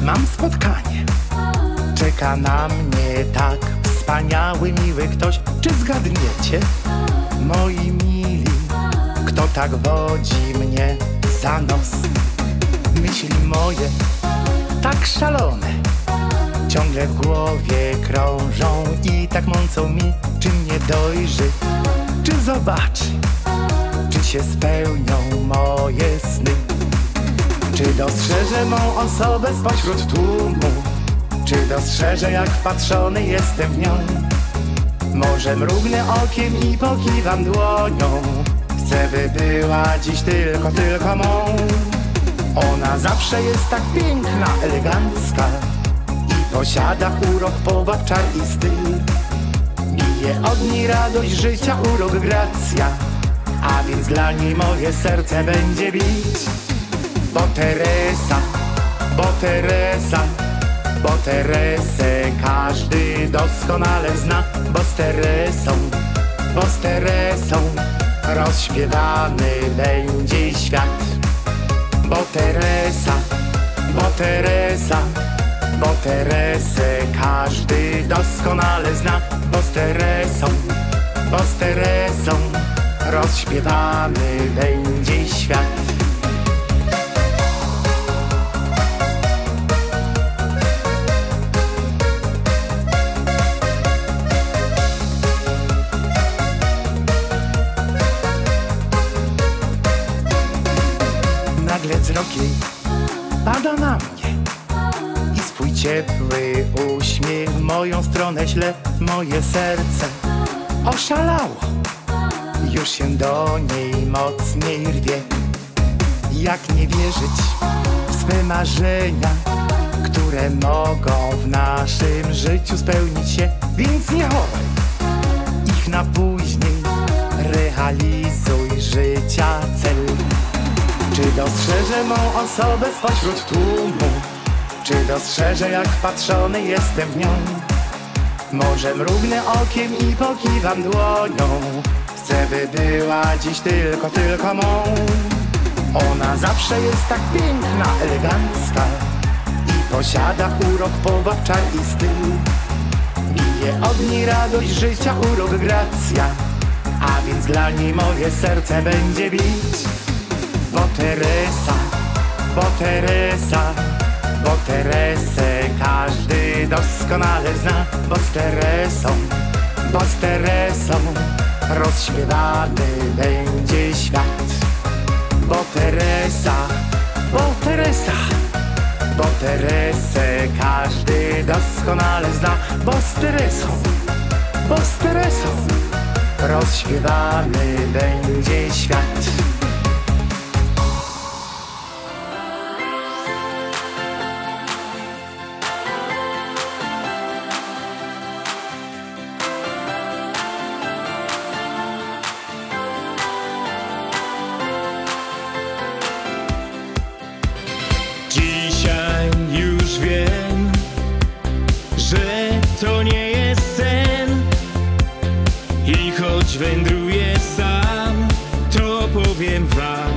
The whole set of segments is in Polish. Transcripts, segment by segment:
Mam spotkanie, czeka na mnie tak wspaniały, miły ktoś. Czy zgadniecie, moi mili, kto tak wodzi mnie za nos? Myśli moje, tak szalone, ciągle w głowie krążą i tak mącą mi. Czy mnie dojrzy, czy zobaczy, czy się spełnią moje sny? Czy dostrzeże mą osobę spośród tłumu? Czy dostrzeże, jak wpatrzony jestem w nią? Może mrugnę okiem i pokiwam dłonią. Chcę, by była dziś tylko mą. Ona zawsze jest tak piękna, elegancka i posiada urok, powab, czar i styl. Bije od niej radość życia, urok, gracja, a więc dla niej moje serce będzie bić. Bo Teresa, bo Teresa, bo Teresę każdy doskonale zna. Bo z Teresą rozśpiewany będzie świat. Bo Teresa, bo Teresa, bo Teresę każdy doskonale zna. Bo z Teresą rozśpiewany będzie świat. Nagle wzrok jej pada na mnie i swój ciepły uśmiech w moją stronę śle. Moje serce oszalało, już się do niej mocniej rwie. Jak nie wierzyć w swe marzenia, które mogą w naszym życiu spełnić się? Więc nie chowaj ich na później, realizuj życia cel. Czy dostrzeże mą osobę spośród tłumu? Czy dostrzeże, jak wpatrzony jestem w nią? Może mrugnę okiem i pokiwam dłonią. Chcę, by była dziś tylko mą. Ona zawsze jest tak piękna, elegancka i posiada urok, powab, czar i styl. Bije od niej radość życia, urok, gracja, a więc dla niej moje serce będzie bić. Bo Teresa, bo Teresa, bo Teresę każdy doskonale zna. Bo z Teresą rozśpiewany będzie świat. Bo Teresa, bo Teresa, bo Teresę każdy doskonale zna. Bo z Teresą rozśpiewany będzie świat. Dzisiaj już wiem, że to nie jest sen. I choć wędruję sam, to powiem wam,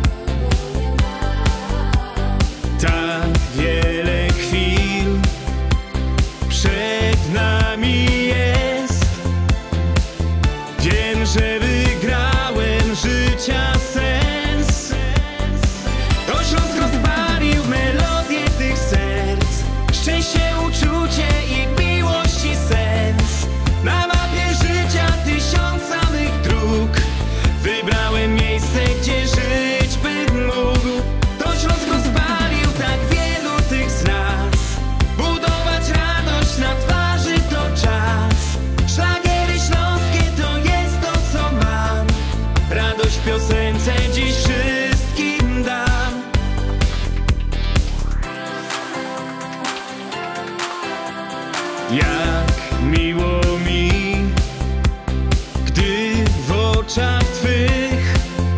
tak wiele chwil przed nami jest. Wiem, że wygrałem życia sens. To Śląsk rozpalił melodię tych serc, szczęście, uczucie i miłości sens. Na mapie życia tysiąca mych dróg wybrałem miejsce, gdzie żyć bym mógł. To Śląsk rozpalił tak wielu tych z nas. Budować radość na twarzy to czas. Szlagiery śląskie to jest to, co mam. Radość w piosence dziś wszystkim dam. Jak miło mi, gdy w oczach twych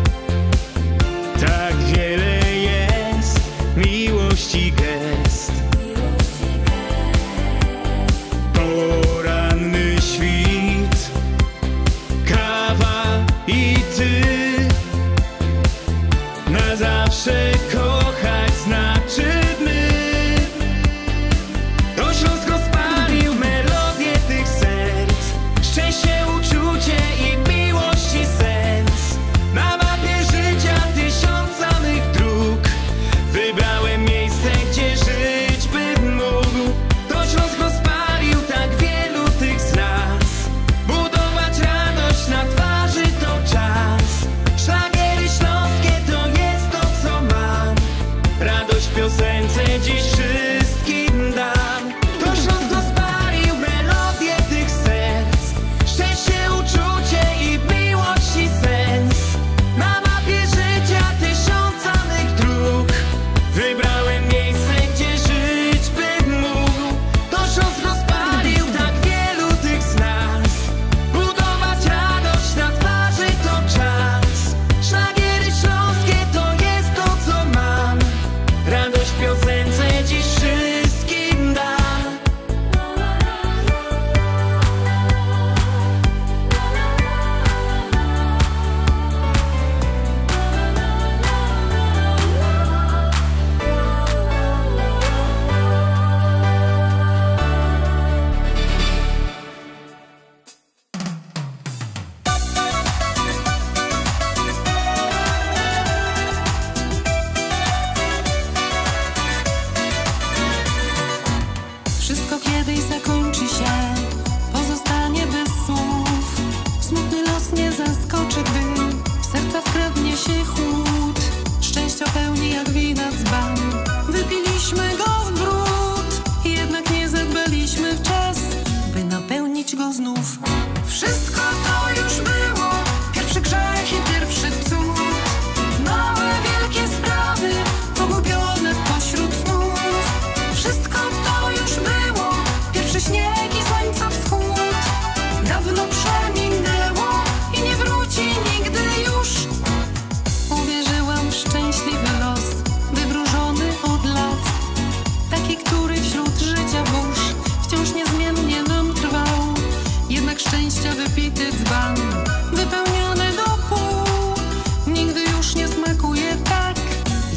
tak wiele jest miłości gest. Poranny świt, kawa i ty. Na zawsze kochać znaczy my.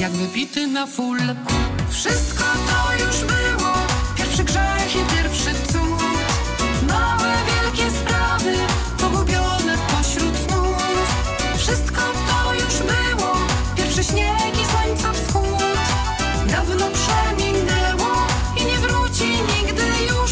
jak wypity na full. Wszystko to już było, pierwszy grzech i pierwszy cud. Małe, wielkie sprawy, pogubione pośród snów. Wszystko to już było, pierwszy śnieg i słońca wschód. Dawno przeminęło i nie wróci nigdy już.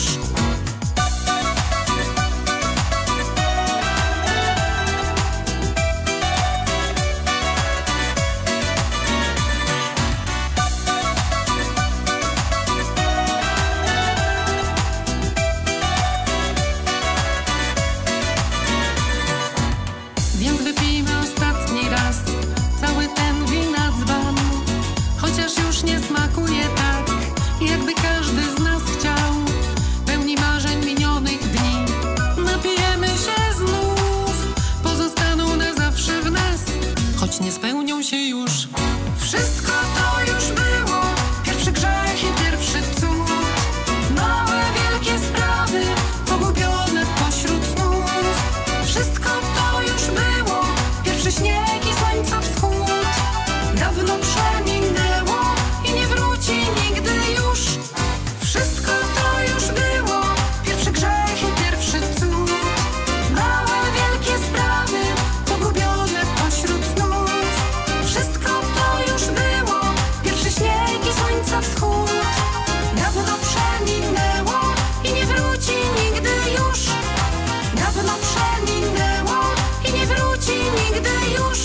Więc wypijmy ostatni raz cały ten wina dzban. Chociaż już nie smakuje tak, jakby każdy z nas chciał. Pełni marzeń minionych dni, napijemy się znów. Pozostaną na zawsze w nas, choć nie spełnią się już. Wszystko to już było, pierwszy grzech i pierwszy cud. Małe, wielkie sprawy, pogubione pośród snów. Wszystko to już było, pierwszy śnieg i słońca wschód. Dawno przeminęło i nie wróci nigdy już. Wszystko to już było, pierwszy grzech i pierwszy cud. Małe, wielkie sprawy, pogubione pośród snów. Wszystko to już było, pierwszy śnieg i słońca wschód. Dawno przeminęło i nie wróci nigdy już. Dawno przeminęło i nie wróci nigdy już.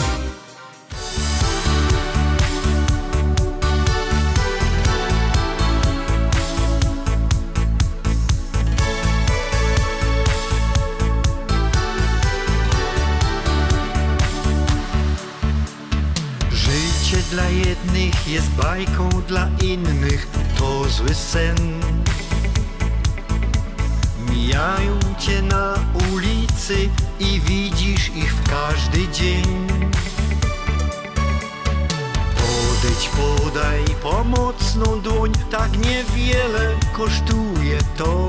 Życie dla jednych jest bajką, dla innych to zły sen. Mijają cię na ulicy i widzisz ich w każdy dzień. Podejdź, podaj pomocną dłoń, tak niewiele kosztuje to.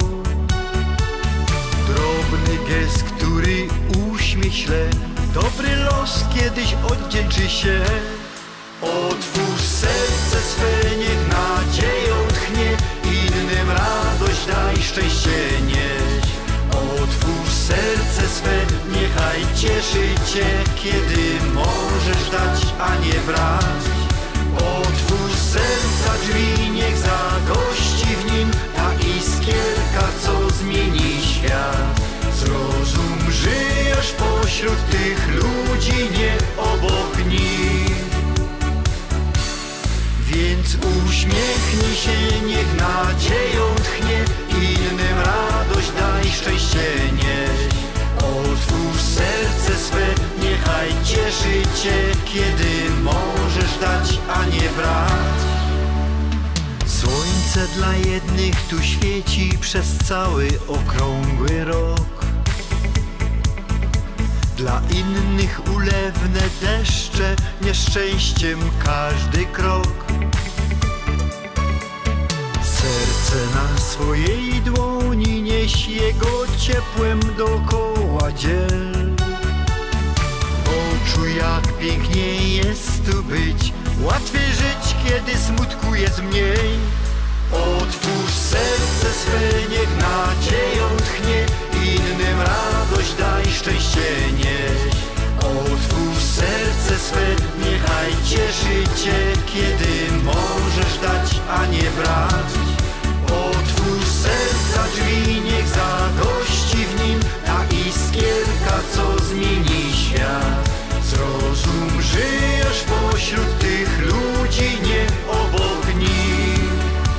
Drobny gest, który uśmiech śle, dobry los kiedyś odwdzięczy się. Otwórz serce swe, niech nadzieją tchnie, innym radość daj, szczęście nieś. Otwórz serce swe, niechaj cieszy cię, kiedy możesz dać, a nie brać. Otwórz serca drzwi, niech zagości w nim ta iskierka, co zmieni świat. Zrozum, żyjesz pośród tych ludzi, nie obok nich. Więc uśmiechnij się, niech nadzieją tchnie, innym radość daj, szczęście nieś. Otwórz serce swe, niechaj cieszy cię, kiedy możesz dać, a nie brać. Słońce dla jednych tu świeci przez cały okrągły rok. Dla innych ulewne deszcze, nieszczęściem każdy krok. Serce na swojej dłoni nieś, jego ciepłem dookoła dziel. Poczuj, jak pięknie jest tu być, łatwiej żyć, kiedy smutku jest mniej. Otwórz serce swe, niech nadzieją tchnie, innym radość daj, szczęście nieś. Otwórz serce swe, niechaj cieszy cię, kiedy możesz dać, a nie brać. Otwórz serca drzwi, niech zagości w nim ta iskierka, co zmieni świat. Zrozum, żyjesz pośród tych ludzi, nie obok nich.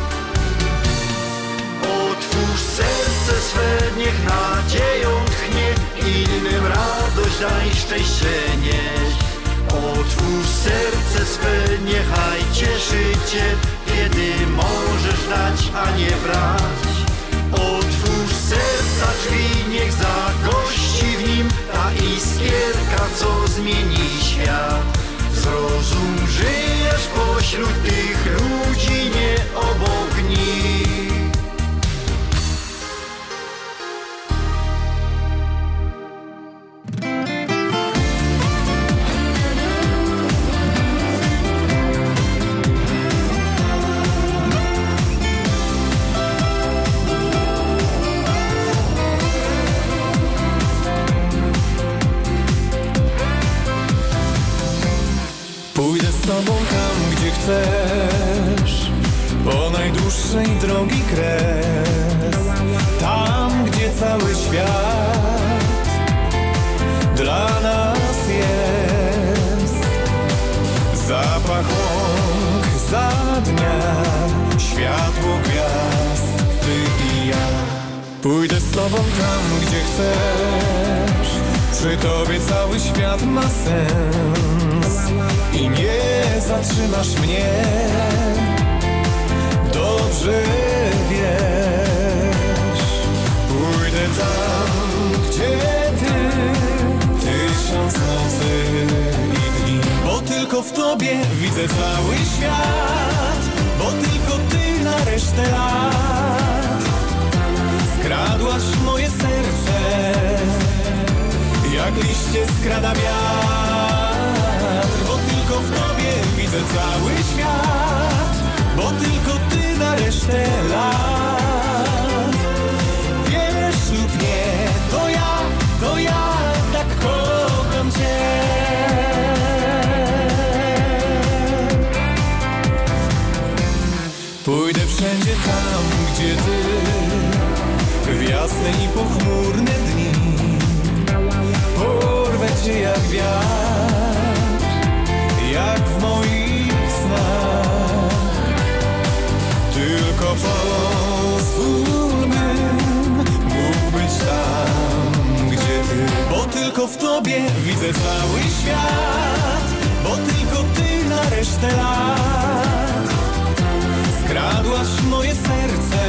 Otwórz serce swe, niech nadzieją tchnie, innym radość daj, szczęście nieś. Otwórz serce swe, niechaj cieszy cię, kiedy możesz dać, a nie brać. Otwórz serca drzwi, niech zagości w nim ta iskierka, co zmieni świat. Zrozum, żyjesz pośród tych ludzi, nie obok nich. Pójdę z tobą tam, gdzie chcesz, po najdłuższej drogi kres. Tam, gdzie cały świat dla nas jest. Zapach łąk za dnia, światło gwiazd, ty i ja. Pójdę z tobą tam, gdzie chcesz, przy tobie cały świat ma sens. I nie zatrzymasz mnie, dobrze wiesz. Pójdę tam, gdzie ty, 1000 nocy i dni. Bo tylko w tobie widzę cały świat, bo tylko ty na resztę lat skradłaś moje serce, jak liście skrada wiatr. Bo tylko w tobie widzę cały świat, bo tylko ty na resztę lat. Wiesz lub nie, to ja tak kocham cię. Pójdę wszędzie tam, gdzie ty, w jasne i pochmurne dni. Porwę cię jak wiatr, jak w moich snach. Tylko pozwól, bym mógł być tam, gdzie ty. Bo tylko w tobie widzę cały świat, bo tylko ty na resztę lat skradłaś moje serce,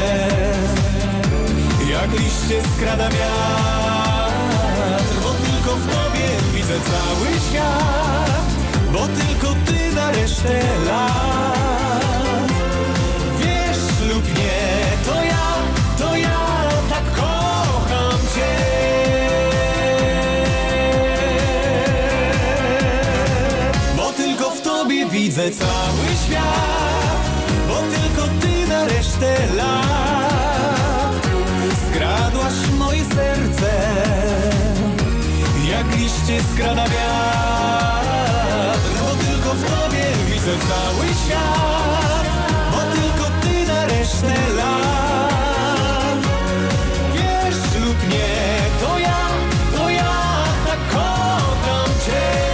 jak liście skrada wiatr. Bo tylko w tobie widzę cały świat, bo tylko ty na resztę lat. Wiesz lub nie, to ja tak kocham cię. Bo tylko w tobie widzę cały świat, bo tylko ty na resztę lat skradłaś moje serce, jak liście skrada wiatr. Bo tylko w tobie widzę cały świat, bo tylko ty na resztę lat. Wiesz lub nie, to ja tak kocham cię.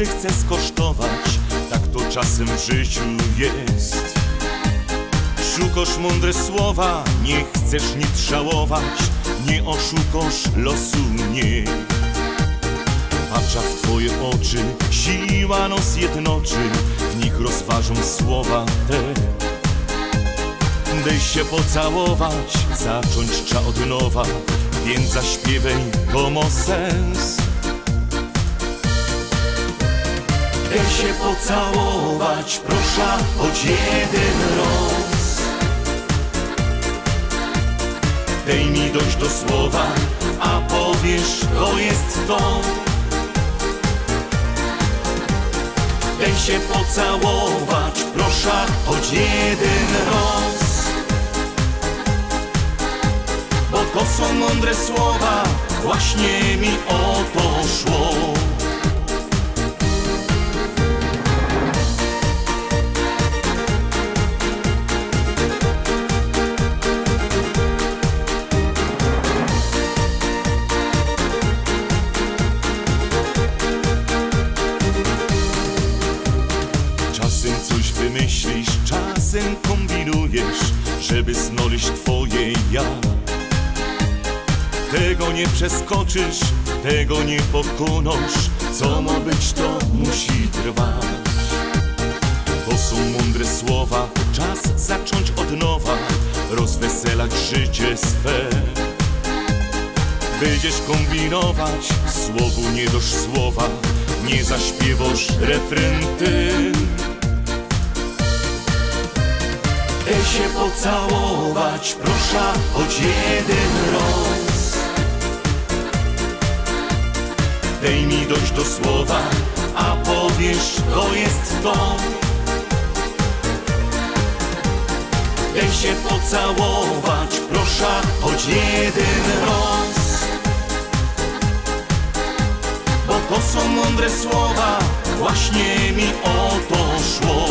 każdy chce skosztować, tak to czasem w życiu jest. Szukasz mądre słowa, nie chcesz nic żałować, nie oszukasz losu mnie. Patrza w twoje oczy, siła nos jednoczy, w nich rozważą słowa te. Daj się pocałować, zacząć trza od nowa, więc zaśpiewaj, to ma sens. Daj się pocałować, proszę, choć jeden raz. Daj mi dojść do słowa, a powiesz, to jest to. Daj się pocałować, proszę, choć jeden raz. Bo to są mądre słowa, właśnie mi o to szło. Czasem coś wymyślisz, czasem kombinujesz, żeby znaleźć twoje ja. Tego nie przeskoczysz, tego nie pokonasz, co ma być, to musi trwać. To są mądre słowa, czas zacząć od nowa, rozweselać życie swe. Będziesz kombinować, słowu nie dosz słowa, nie zaśpiewasz refren ty. Daj się pocałować, proszę, choć jeden raz. Daj mi dojść do słowa, a powiesz, to jest to. Daj się pocałować, proszę, choć jeden raz. Bo to są mądre słowa, właśnie mi o to szło.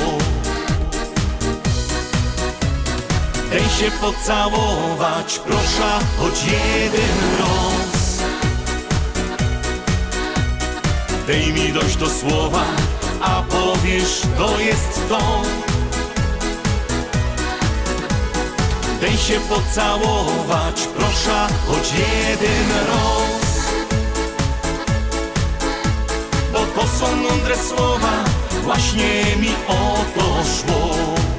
Daj się pocałować, proszę, choć jeden raz. Daj mi dojść do słowa, a powiesz, to jest to. Daj się pocałować, proszę, choć jeden raz. Bo to są mądre słowa, właśnie mi o to szło.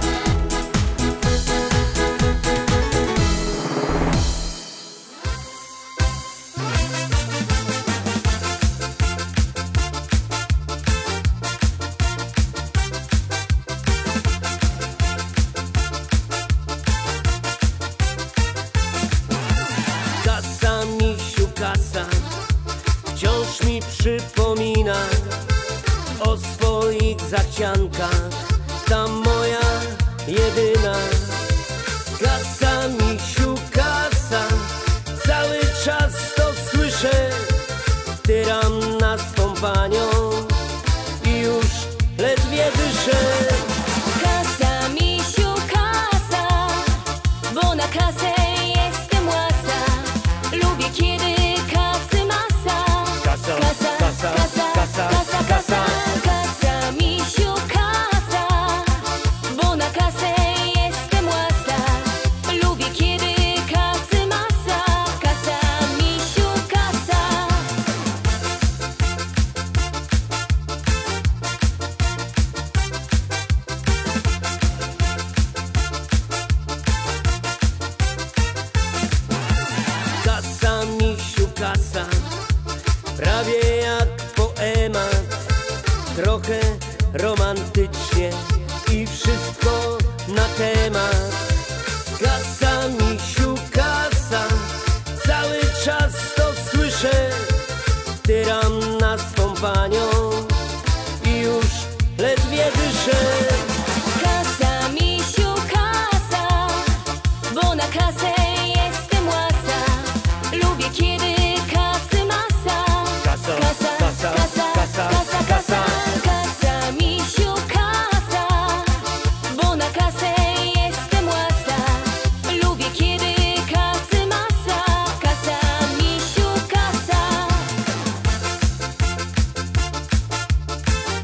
Wciąż mi przypomina o swoich zachciankach, ta moja jedyna. Kasa, misiu, kasa, cały czas to słyszę. Tyram na swą panią i już ledwie dyszę. Kasa, misiu, kasa, bo na kasę jestem łasa. Lubię, kiedy Kasa, kasa, kasa, kasa, kasa, kasa, misiu, kasa, bo na kasę jestem łasa. Lubię, kiedy kasy masa. Kasa, misiu, kasa. Kasa, misiu, kasa, prawie jak poemat, trochę romantycznie i wszystko na temat. Kasa, misiu, kasa, cały czas to słyszę. Tyram na swą panią i już ledwie dyszę. Kasa, misiu, kasa, bo na kasę jestem łasa. Lubię, kiedy kasy masa. Kasa, kasa, kasa, kasa, kasa, kasa, kasa, misiu, kasa, bo na kasę jestem łasa. Lubię, kiedy kasy masa. Kasa, misiu, kasa.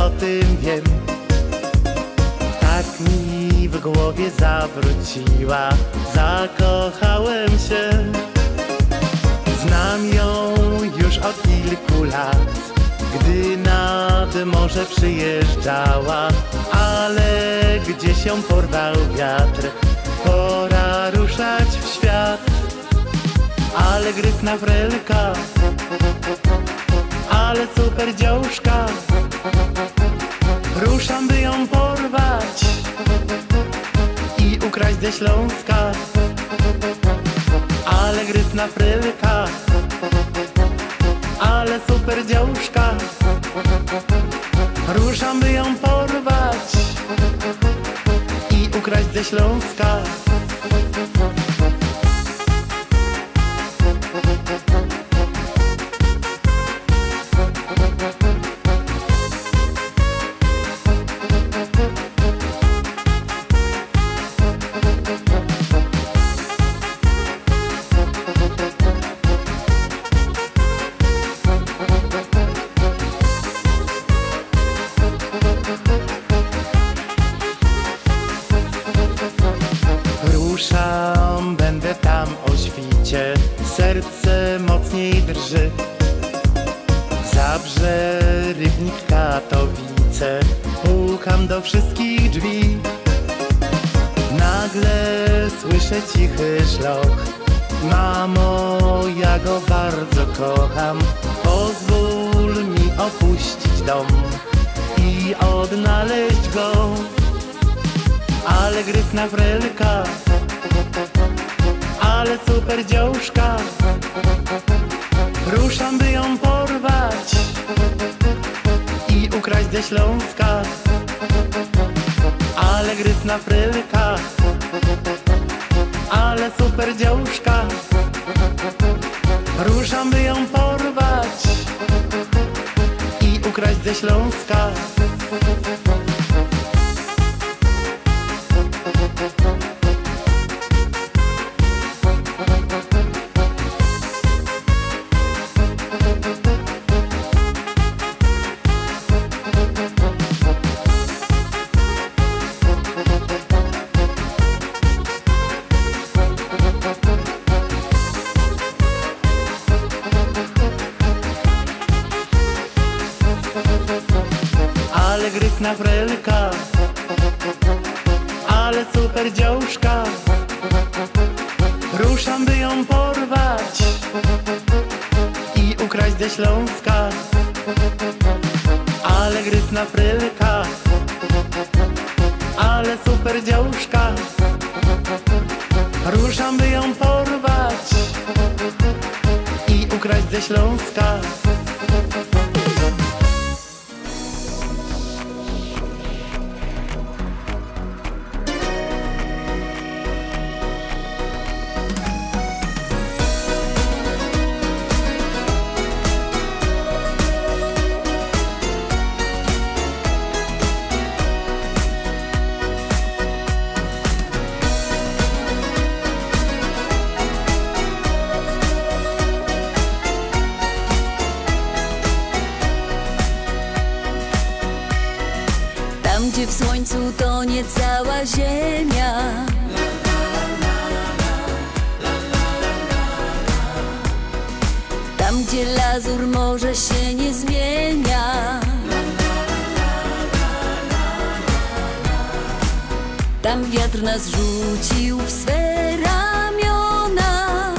o tym wiem. Tak mi w głowie zawróciła, zakochałem się. Znam ją już od kilku lat, gdy nad morze przyjeżdżała, ale gdzieś ją porwał wiatr, pora ruszać w świat. Ale gryfna frelka, ale super dziążka, ruszam by ją porwać i ukraść ze Śląska. Ale gryfna frelka, ale super dziążka, ruszam by ją porwać i ukraść ze Śląska. Ruszam, będę tam o świcie, serce mocniej drży. Zabrze, Rybnik, Katowice, pukam do wszystkich drzwi. Nagle słyszę cichy szloch, mamo, ja go bardzo kocham. Pozwól mi opuścić dom i odnaleźć go. Ale gryfna frelka, ale super dziążka, ruszam by ją porwać i ukraść ze Śląska. Ale gryfna frelka, ale super dziążka, ruszam by ją porwać i ukraść ze Śląska. Ale gryfna frelka, ale super dziążka, ruszam by ją porwać i ukraść ze Śląska. Ale gryfna frelka, ale super dziążka, ruszam by ją porwać i ukraść ze Śląska. Tam, gdzie w słońcu tonie cała ziemia, tam, gdzie lazur morze się nie zmienia, tam wiatr nas rzucił w swe ramiona,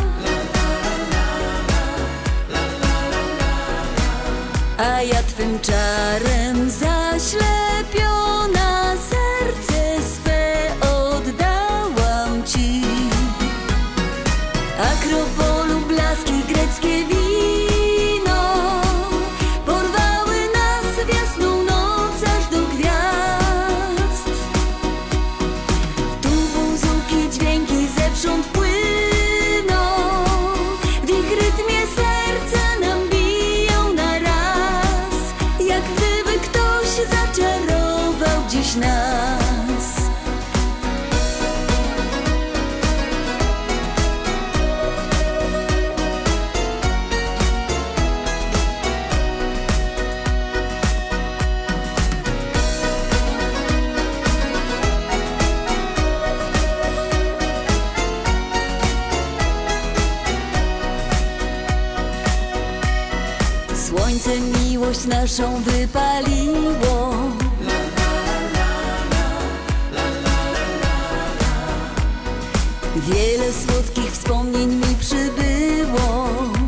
a ja twym czarem zaślepiona serce swe oddałam ci. Akropolu blaski, greckie wino porwały nas w jasną noc aż do gwiazd. Tu buzuki, dźwięki zewsząd płyną, w ich rytmie serca nam biją na raz, jak gdyby ktoś zaczarował dziś nas. miłość naszą wypaliło. Wiele słodkich wspomnień mi przybyło.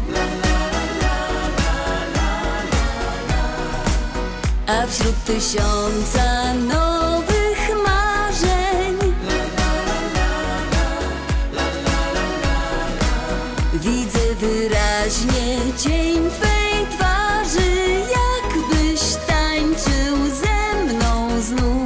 A wśród tysiąca nowych marzeń widzę wyraźnie cień Twej twarzy, jakbyś tańczył ze mną znów.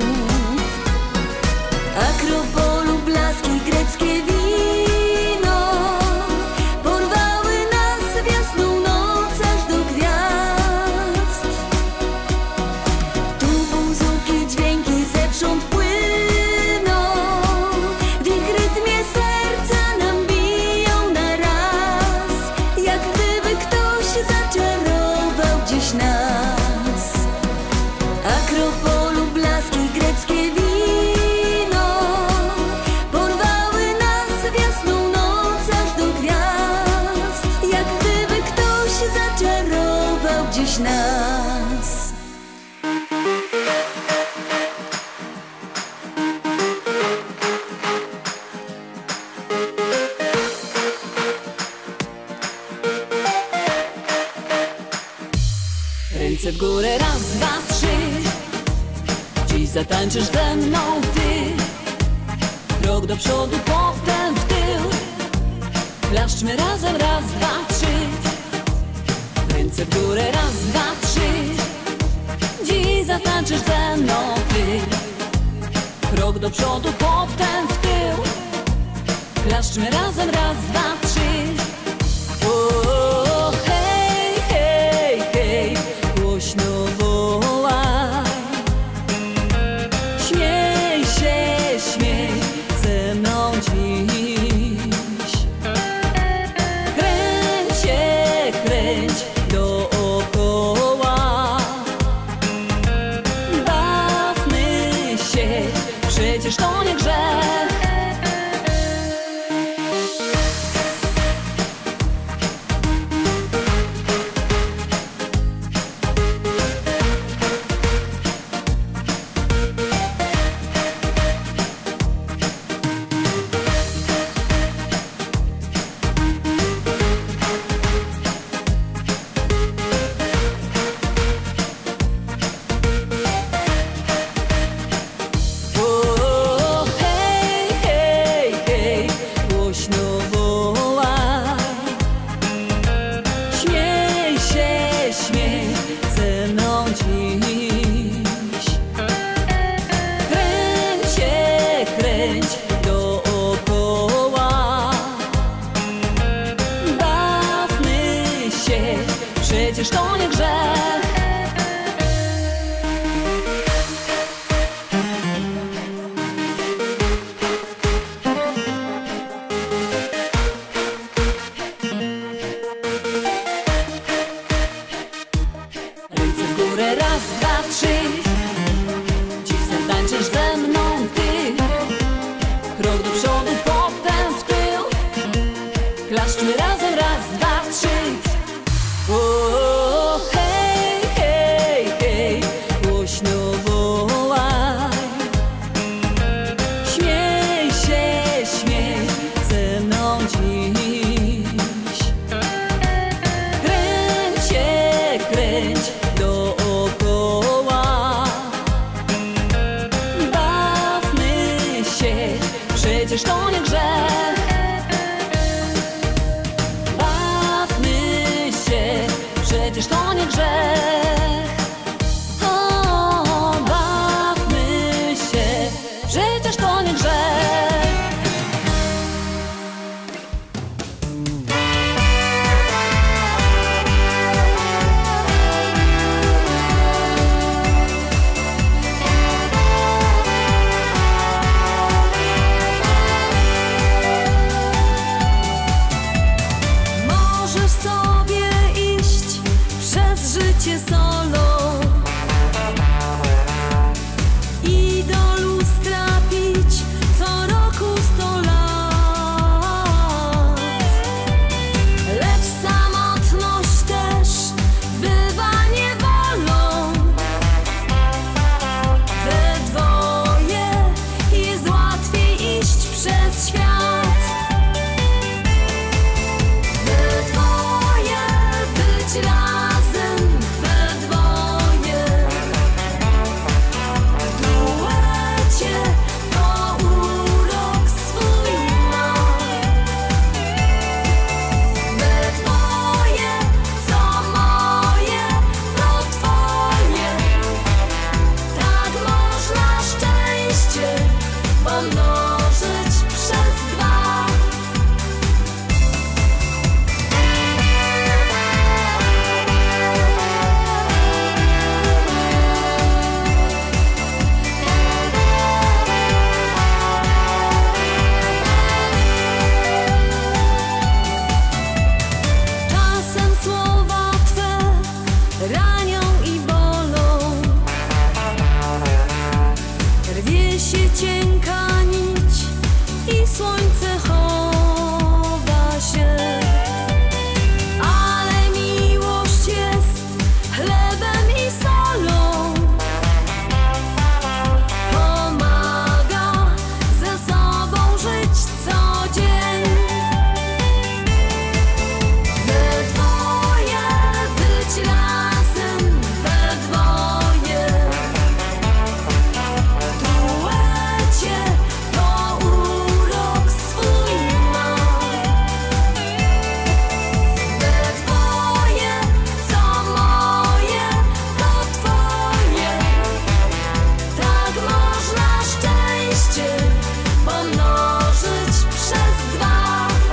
Akropolu blaski, greckie wino porwały nas w jasną noc aż do gwiazd. Tu buzuki, dźwięki zewsząd płyną, w ich rytmie serca nam biją na raz, jak gdyby ktoś zaczarował dziś nas. Akropolu blaski, greckie wino porwały nas w jasną noc aż do gwiazd, jak gdyby ktoś zaczarował dziś nas. Ręce w górę, raz, dwa, trzy. Dziś zatańczysz ze mną ty. Krok do przodu, potem w tył. Klaszczmy razem, raz, dwa, trzy. Ręce w górę, raz, dwa, trzy. Dziś zatańczysz ze mną ty. Krok do przodu, potem w tył. Klaszczmy razem, raz, dwa, trzy. O, hej, hej, hej, głośno wołaj. Śmiej się, śmiej ze mną dziś. Kręć się, kręć dookoła. Bawmy się, przecież to nie grzech. O, hej, hej, hej, głośno wołaj. Śmiej się, śmiej ze mną dziś. Kręć się, kręć dookoła. Bawmy się, przecież to nie grzech. Ręce w górę, raz, dwa, trzy. Dziś zatańczysz ze mną ty. Krok do przodu, potem w tył. Klaszczmy razem, raz, dwa, trzy. O, hej, hej, hej, głośno wołaj. Śmiej się, śmiej ze mną dziś. Kręć się, kręć dookoła. Bawmy się, przecież to nie grzech. Bawmy się, przecież to nie grzech. O, bawmy się, przecież to nie grzech. się cienka nić i słońce chowa się. Ale miłość jest chlebem i solą, pomaga ze sobą żyć co dzień. We dwoje być razem, we dwoje w duecie to urok swój ma. We dwoje co moje to twoje, tak można szczęście pomnożyć przez dwa.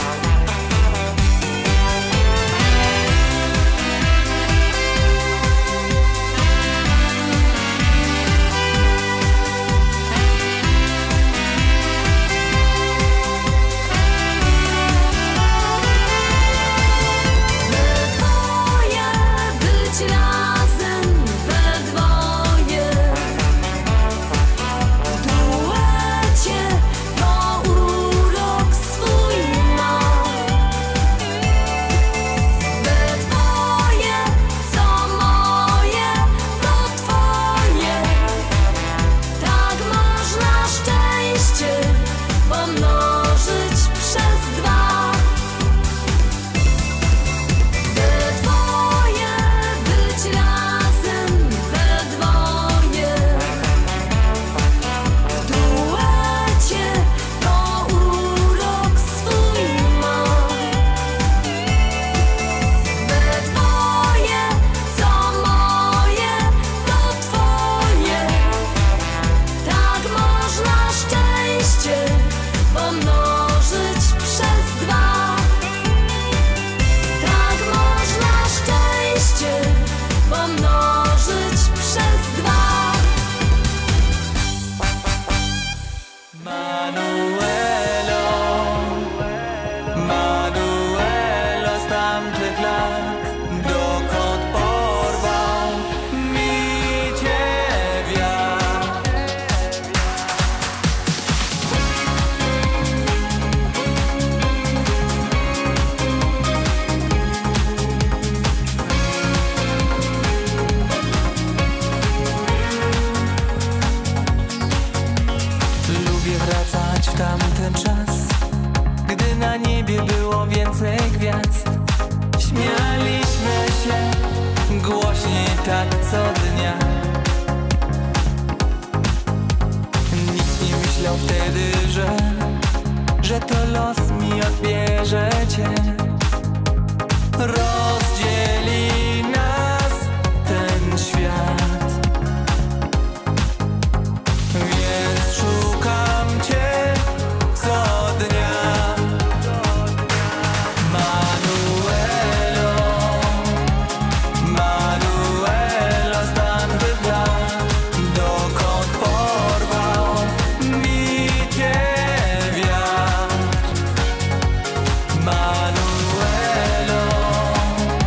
We dwoje być razem, we dwoje w duecie to urok swój ma. We dwoje co moje to twoje, tak można szczęście pomnożyć przez dwa. We dwoje być razem, we dwoje w duecie to urok swój ma. We dwoje co moje to twoje, tak można szczęście pomnożyć przez dwa. Tak można szczęście pomnożyć przez dwa. Manuelo, Manuelo z tamtych lat, dokąd porwał mi cię wiatr. Lubię wracać w tamten czas, gdy na niebie było więcej gwiazd. Śmialiśmy się głośniej tak co dnia. Nikt nie myślał wtedy, że to los mi odbierze cię. Rozdzieli nas ten świat, więc szukam cię co dnia. Manuelo, Manuelo z tamtych lat, dokąd porwał mi cię wiatr. Manuelo,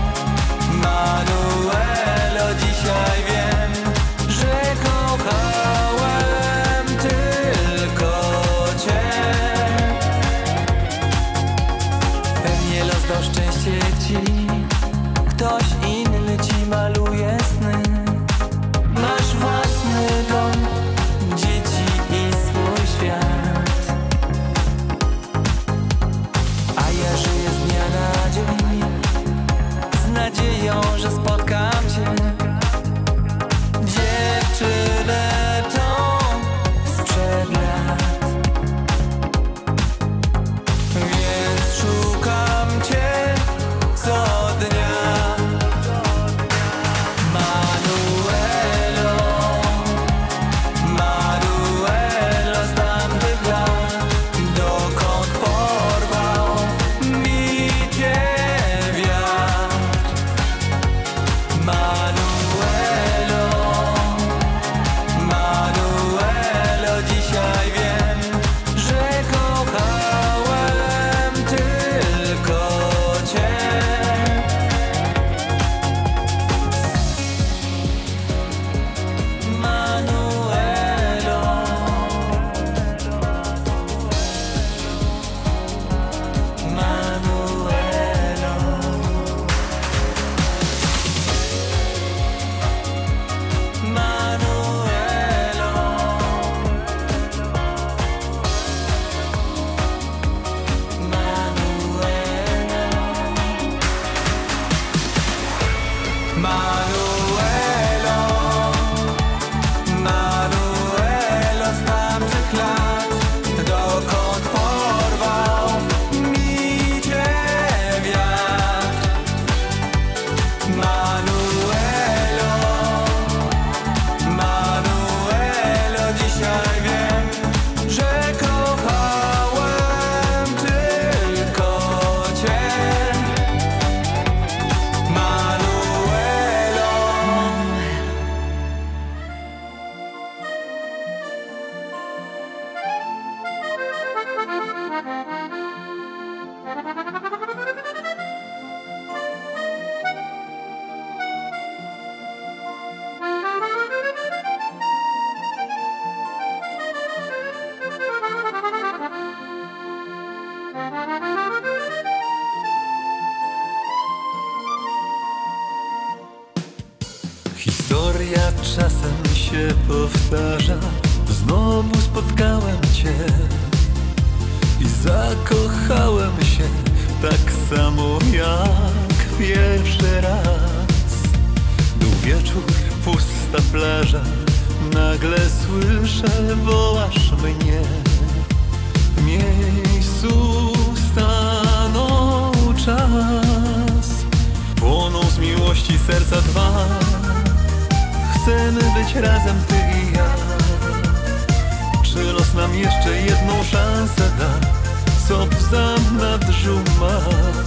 się powtarza. Znowu spotkałem cię i zakochałem się tak samo jak pierwszy raz. Był wieczór, pusta plaża, nagle słyszę, wołasz mnie. W miejscu stanął czas, płoną z miłości serca dwa. Chcemy być razem, ty i ja. Czy los nam jeszcze jedną szansę da? Co w zanadrzu ma?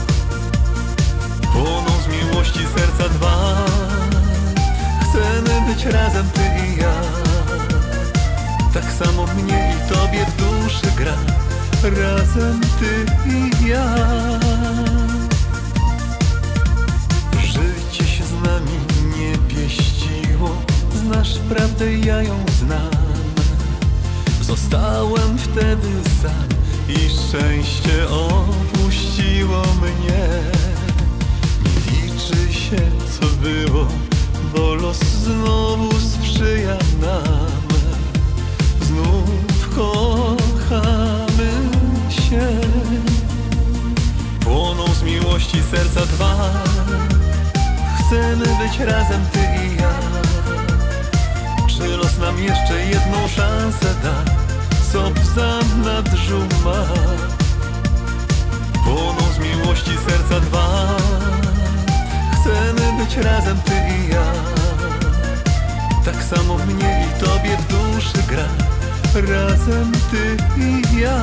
Płoną z miłości serca dwa. Chcemy być razem, ty i ja. Tak samo mnie i tobie w duszy gra. Razem ty i ja. Życie się z nami nie pieściło. Znasz prawdę, ja ją znam. Zostałem wtedy sam i szczęście opuściło mnie. Nie liczy się co było, bo los znowu sprzyja nam. Znów kochamy się. Płoną z miłości serca dwa. Chcemy być razem, ty i ja. Czy los nam jeszcze jedną szansę da? Co w zanadrzu ma? Płoną z miłości serca dwa. Chcemy być razem, ty i ja. Tak samo mnie i tobie w duszy gra. Razem ty i ja.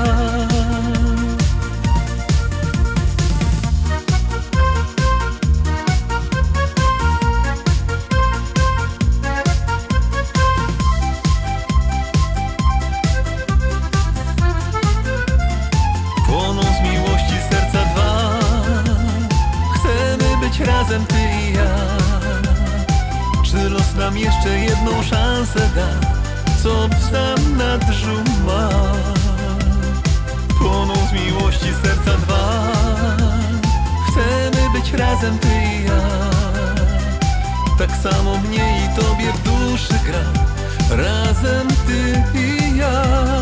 Płoną z miłości serca dwa. Chcemy być razem, ty i ja. Czy los nam jeszcze jedną szansę da? Co w zanadrzu ma? Płoną z miłości serca dwa. Chcemy być razem, ty i ja. Tak samo mnie i tobie w duszy gra. Razem ty i ja.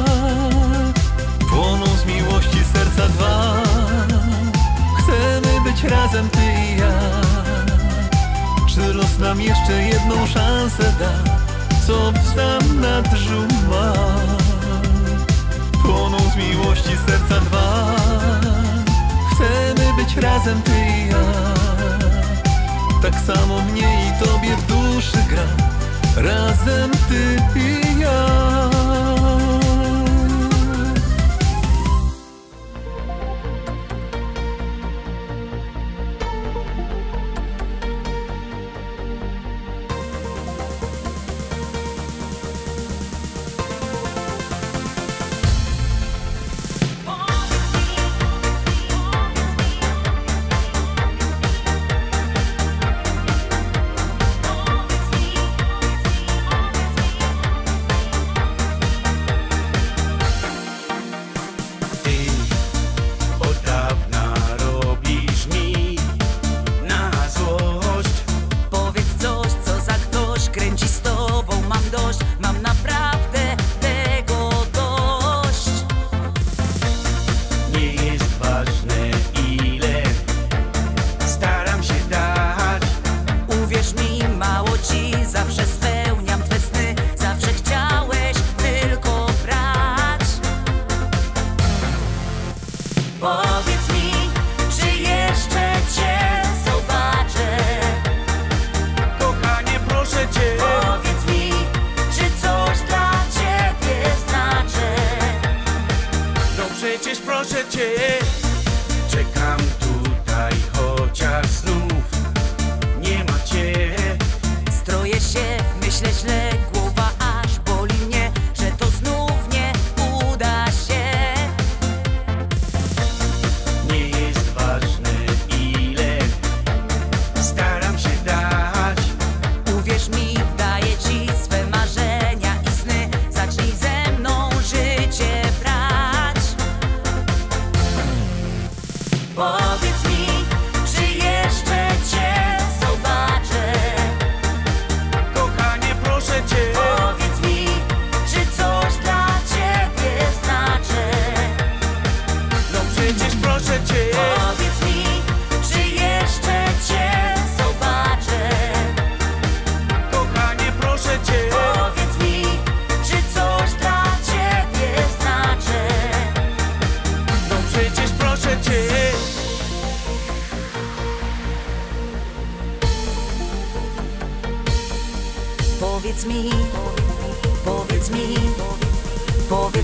Płoną z miłości serca dwa. Chcemy być razem, ty i ja. Czy los nam jeszcze jedną szansę da? Co w zanadrzu ma? Płoną z miłości serca dwa. Chcemy być razem, ty i ja. Tak samo mnie i tobie w duszy gra. Razem ty i ja.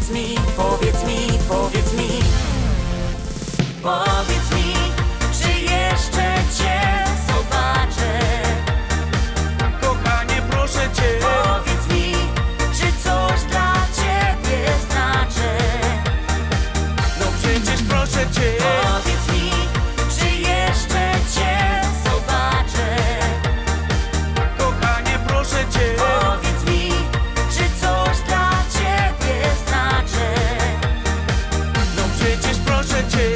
Powiedz mi, powiedz mi, powiedz mi, powiedz mi, czy jeszcze Cię zobaczę? Kochanie, proszę Cię, Powiedz mi, czy coś dla Ciebie znaczę? no przecież proszę Cię. Powiedz mi, czy jeszcze Cię zobaczę? Kochanie, proszę Cię, Powiedz mi, czy coś dla Ciebie znaczę? no przecież proszę Cię.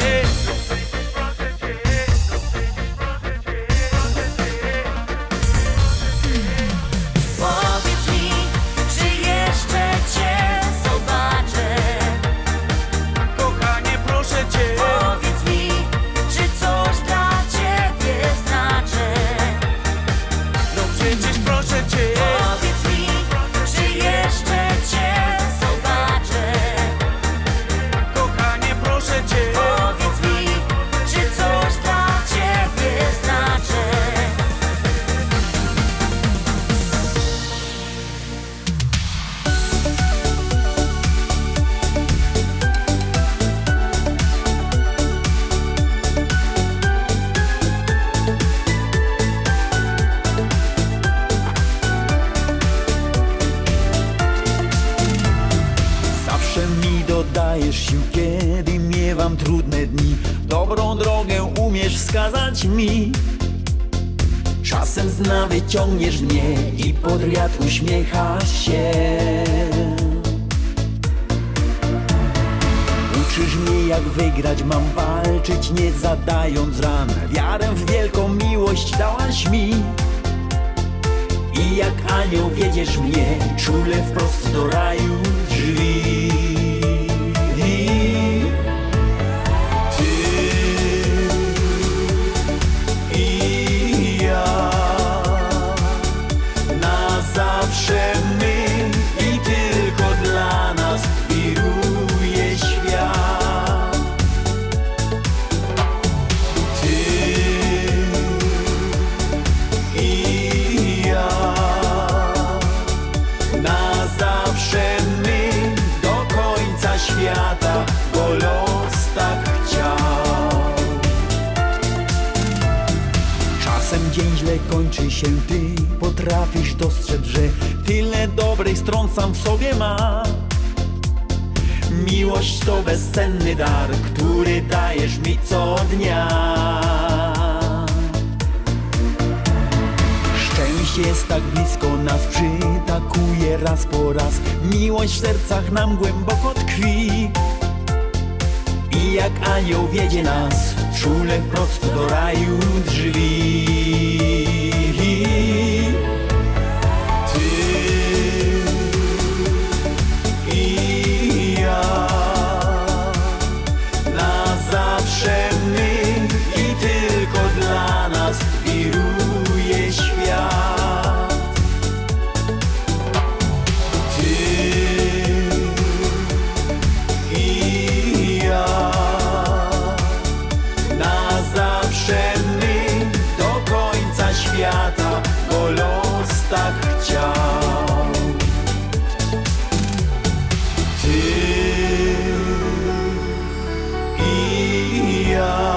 Powiedz mi, czy jeszcze Cię zobaczę? Kochanie, proszę Cię, Powiedz mi, czy coś dla Ciebie znaczę? no przecież proszę Cię. Powiedz mi, czy jeszcze Cię zobaczę? Kochanie, proszę Cię, Powiedz mi, czy coś dla Ciebie znaczę? Zawsze mi dodajesz sił, kiedy miewam trudne dni. Dobrą drogę umiesz wskazać mi. Czasem z nawy ciągniesz mnie i pod wiatr uśmiechasz się. Uczysz mnie, jak wygrać mam walczyć, nie zadając ran. Wiarę w wielką miłość dałaś mi. I jak anioł wiedziesz mnie czule wprost do raju drzwi. Ty i ja, na zawsze my i tylko dla nas wiruje świat. Ty i ja, na zawsze my do końca świata, bo los tak chciał. Czasem dzień źle kończy się, ty potrafisz dostrzec, że tyle dobrych stron sam w sobie ma. Miłość to bezcenny dar, który dajesz mi co dnia. Szczęście jest tak blisko nas, przytakuje raz po raz. Miłość w sercach nam głęboko tkwi. I jak anioł wiedzie nas czule wprost do raju drzwi. Ty i ja, na zawsze my i tylko dla nas wiruje świat. Ty i ja, na zawsze my do końca świata, bo los tak chciał. Ty i ja,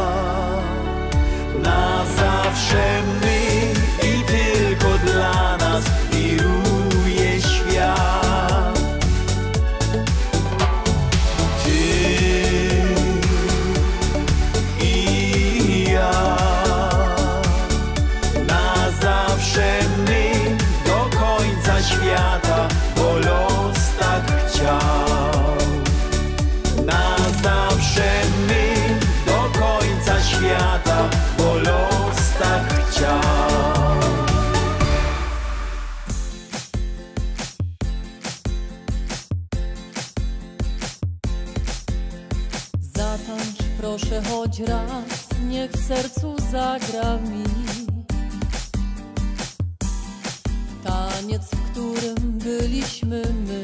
na zawsze my i tylko dla nas wiruje świat. Ty i ja, na zawsze my do końca świata, bo los tak chciał. Na zawsze my do końca świata, bo los tak chciał. Zatańcz proszę choć raz, niech w sercu zagra mi taniec, w którym byliśmy my.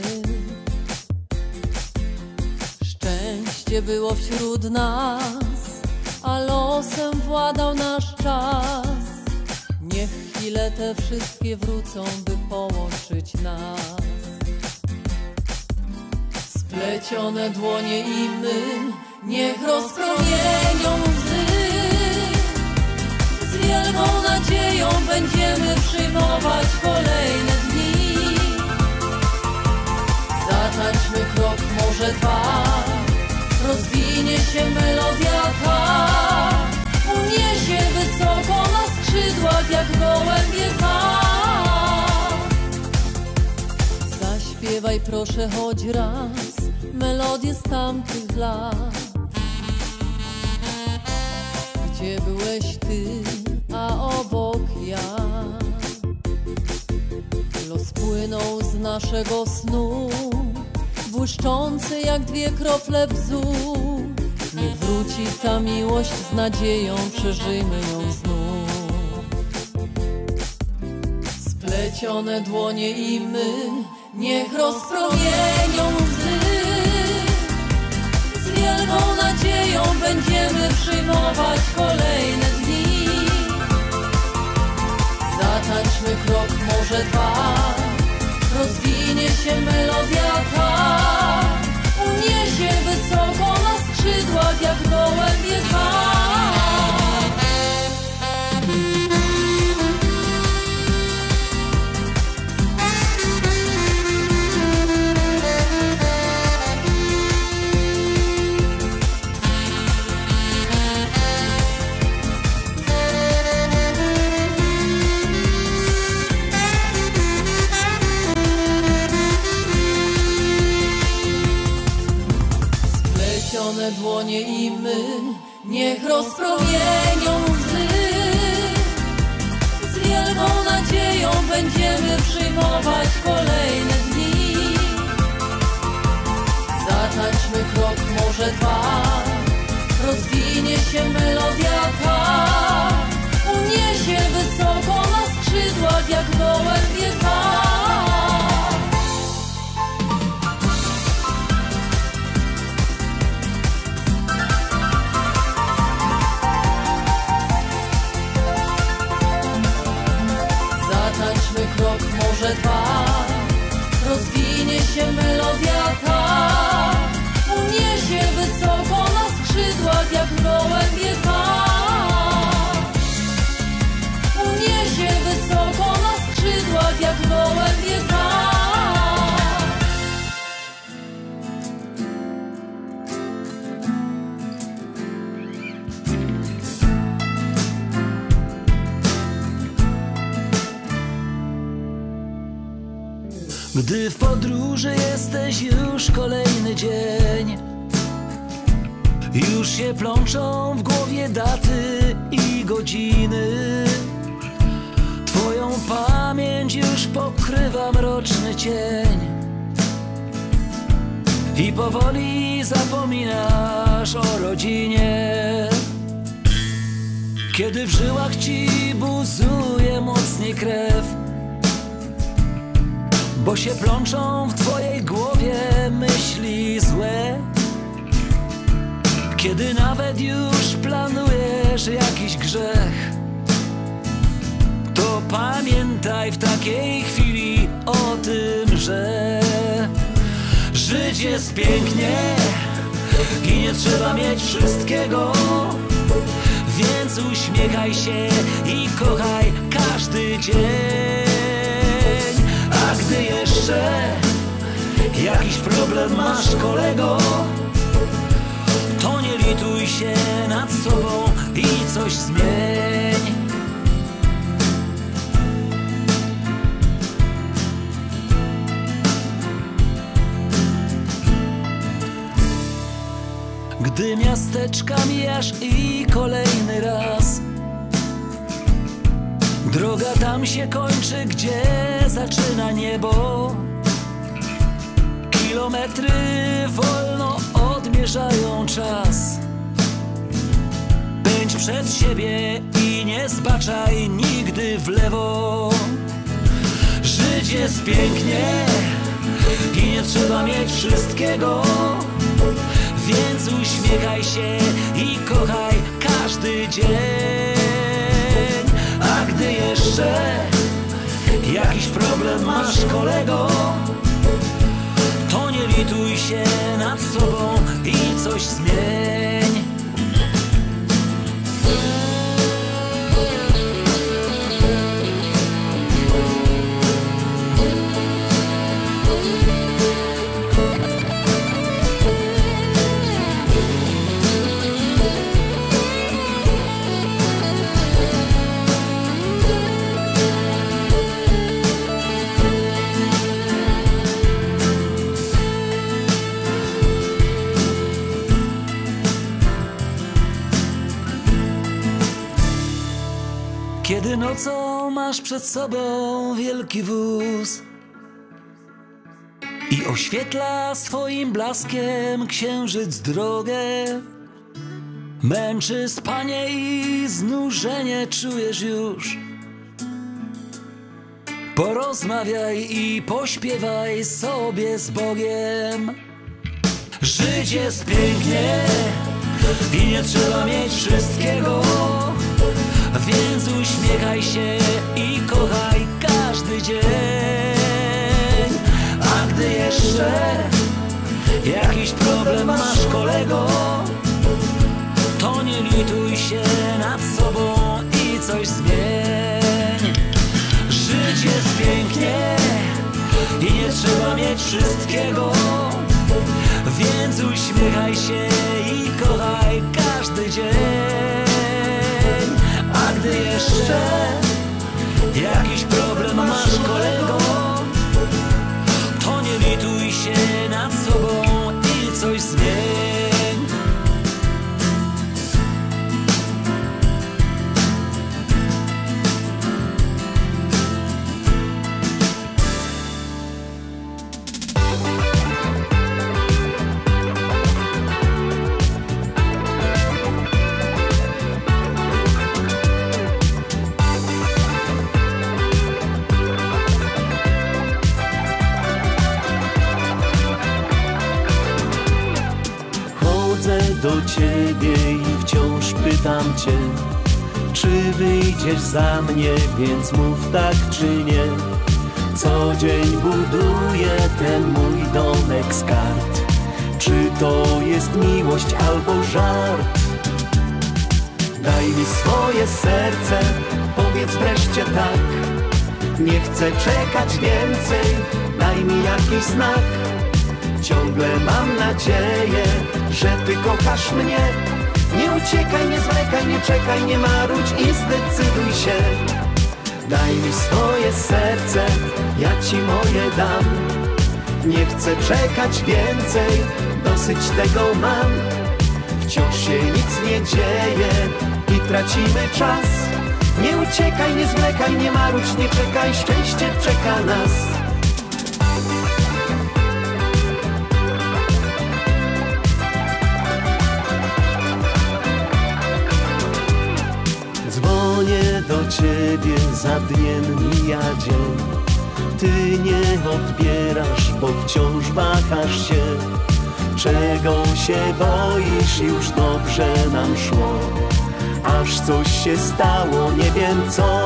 Szczęście było wśród nas, a losem władał nasz czas. Niech chwile te wszystkie wrócą, by połączyć nas. Splecione dłonie i my, niech rozpromienią łzy. Z wielką nadzieją będziemy przyjmować kolejne dni. Zatańczmy krok, może dwa, rozwinie się melodia ta. Uniesie wysoko na skrzydłach jak gołębie Zaśpiewaj proszę choć raz melodię z tamtych lat. Gdzie byłeś ty, a obok ja? Los płynął z naszego snu, błyszczący jak dwie krople bzu. Niech wróci ta miłość z nadzieją, przeżyjmy ją znów. Splecione dłonie i my, niech rozpromienią łzy. Z wielką nadzieją będziemy przyjmować kolejne dni. Zatańczmy krok, może dwa, rozwinie się melodia ta. Uniesie wysoko na skrzydłach jak gołębie dłonie i my, niech rozpromienią łzy. Z wielką nadzieją będziemy przyjmować kolejne dni. Zatańczmy krok, może dwa, rozwinie się melodia ta. Uniesie wysoko na skrzydłach jak gołębie krok, może dwa, rozwinie się melodia ta. Uniesie wysoko na skrzydłach jak gołębie Uniesie wysoko na skrzydłach jak gołębie Gdy w podróży jesteś już kolejny dzień, już się plączą w głowie daty i godziny. Twoją pamięć już pokrywa mroczny cień i powoli zapominasz o rodzinie. Kiedy w żyłach ci buzuje mocniej krew, bo się plączą w twojej głowie myśli złe. Kiedy nawet już planujesz jakiś grzech, to pamiętaj w takiej chwili o tym, że żyć jest pięknie i nie trzeba mieć wszystkiego. Więc uśmiechaj się i kochaj każdy dzień. A gdy jeszcze jakiś problem masz, kolego, to nie lituj się nad sobą i coś zmień. Gdy miasteczka mijasz i kolejny raz, droga tam się kończy, gdzie zaczyna niebo. Kilometry wolno odmierzają czas. Pędź przed siebie i nie zbaczaj nigdy w lewo. Żyć jest pięknie i nie trzeba mieć wszystkiego. Więc uśmiechaj się i kochaj każdy dzień. A gdy jeszcze jakiś problem masz, kolego, to nie nie lituj się nad sobą i coś zmień. Kiedy nocą masz przed sobą wielki wóz i oświetla swoim blaskiem księżyc drogę, męczy spanie i znużenie czujesz już. Porozmawiaj i pośpiewaj sobie z Bogiem. Żyć jest pięknie i nie trzeba mieć wszystkiego, więc uśmiechaj się i kochaj każdy dzień. A gdy jeszcze jakiś problem masz, kolego, to nie lituj się nad sobą i coś zmień. Żyć jest pięknie i nie trzeba mieć wszystkiego, więc uśmiechaj się i kochaj każdy dzień. A gdy jeszcze jakiś problem masz, kolego, to nie lituj się nad sobą i coś zmień. Do ciebie i wciąż pytam cię, czy wyjdziesz za mnie, więc mów tak czy nie. Co dzień buduję ten mój domek z kart. Czy to jest miłość albo żart? Daj mi swoje serce, powiedz wreszcie tak. Nie chcę czekać więcej, daj mi jakiś znak. Ciągle mam nadzieję, że ty kochasz mnie. Nie uciekaj, nie zwlekaj, nie czekaj, nie marudź i zdecyduj się. Daj mi swoje serce, ja ci moje dam. Nie chcę czekać więcej, dosyć tego mam. Wciąż się nic nie dzieje i tracimy czas. Nie uciekaj, nie zwlekaj, nie marudź, nie czekaj, szczęście czeka nas. Dzwonię do ciebie, za dniem mija dzień. Ty nie odbierasz, bo wciąż wahasz się. Czego się boisz, już dobrze nam szło. Aż coś się stało, nie wiem co.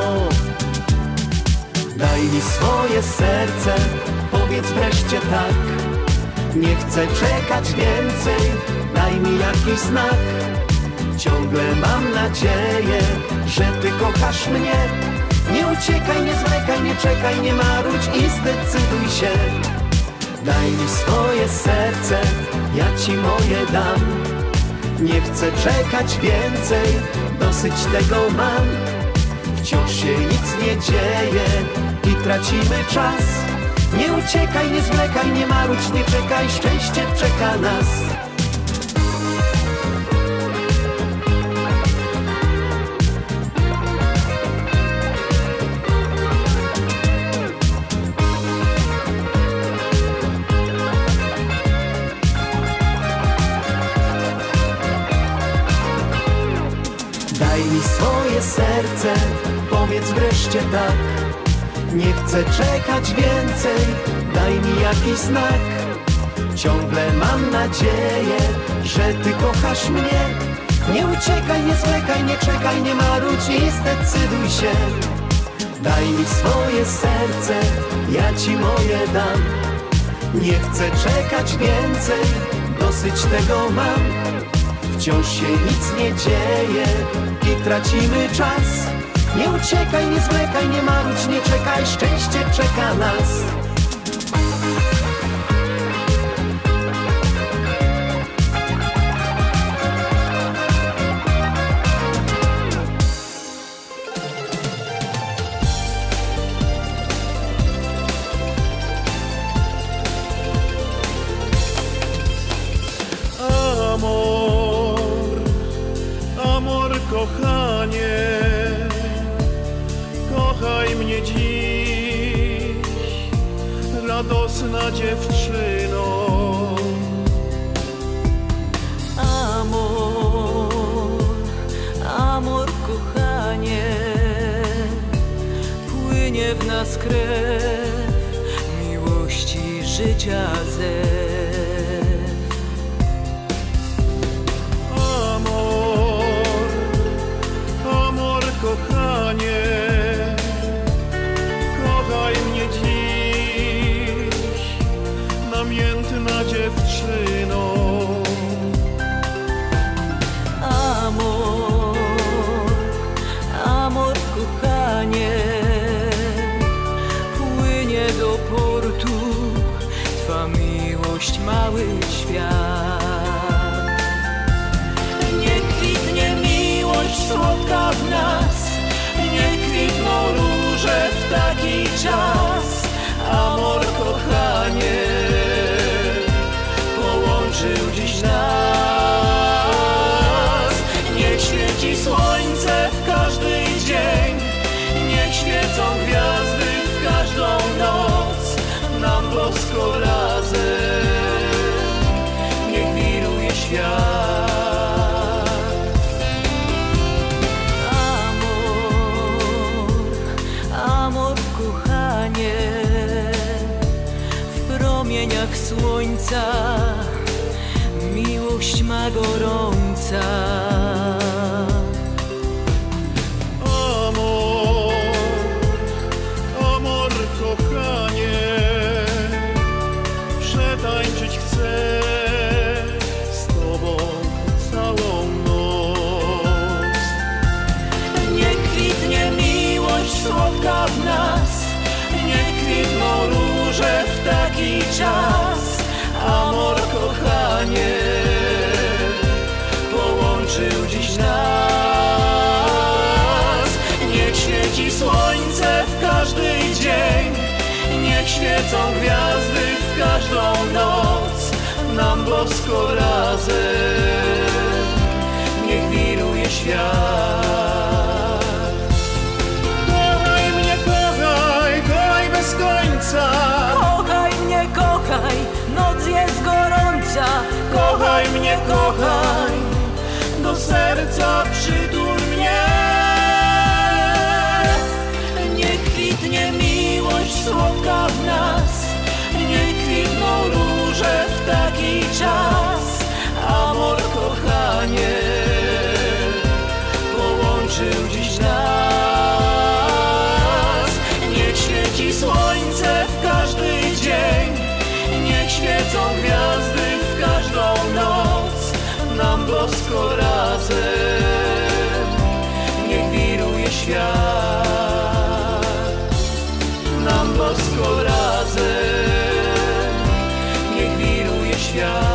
Daj mi swoje serce, powiedz wreszcie tak. Nie chcę czekać więcej, daj mi jakiś znak. Ciągle mam nadzieję, że ty kochasz mnie. Nie uciekaj, nie zwlekaj, nie czekaj, nie marudź i zdecyduj się. Daj mi swoje serce, ja ci moje dam. Nie chcę czekać więcej, dosyć tego mam. Wciąż się nic nie dzieje i tracimy czas. Nie uciekaj, nie zwlekaj, nie marudź, nie czekaj, szczęście czeka nas. Daj mi swoje serce, powiedz wreszcie tak. Nie chcę czekać więcej, daj mi jakiś znak. Ciągle mam nadzieję, że ty kochasz mnie. Nie uciekaj, nie zwlekaj, nie czekaj, nie marudź i zdecyduj się. Daj mi swoje serce, ja ci moje dam. Nie chcę czekać więcej, dosyć tego mam. Wciąż się nic nie dzieje i tracimy czas. Nie uciekaj, nie zwlekaj, nie marudź, nie czekaj, szczęście czeka nas. Amor, kochanie, kochaj mnie dziś, radosna dziewczyno. Amor, kochanie, płynie w nas krew miłości, życia zew. Kochanie, kochaj mnie dziś, namiętna dziewczyno. Amor, kochanie, płynie do portu Twa miłość, mały świat. Nie kwitnie miłość słodka w nas, nie kwitną róże w taki czas. Amor, kochanie, połączył dziś nas. Niech świeci słońce w każdy dzień, niech świecą gwiazdy w każdą noc, nam bosko razem niech wiruje świat. W promieniach słońca miłość ma gorąca. Amor, kochanie, przetańczyć chcę z Tobą całą noc. Nie kwitnie miłość słodka w nas, nie kwitną róże w taki czas. Amor, kochanie, połączył dziś nas. Niech świeci słońce w każdy dzień, niech świecą gwiazdy w każdą noc, nam bosko razem niech wiruje świat. Kochaj mnie, kochaj, kochaj bez końca. Kochaj mnie, kochaj, noc jest gorąca. Kochaj mnie, kochaj, Do serca przytul mnie. niech kwitnie miłość słodka w nas, niech kwitną róże w taki czas. Amor, kochanie, połączył dziś nas. Niech świeci słońce w każdy dzień, niech świecą gwiazdy w każdą noc, nam bosko razem niech wiruje świat. Nam bosko razem niech wiruje świat.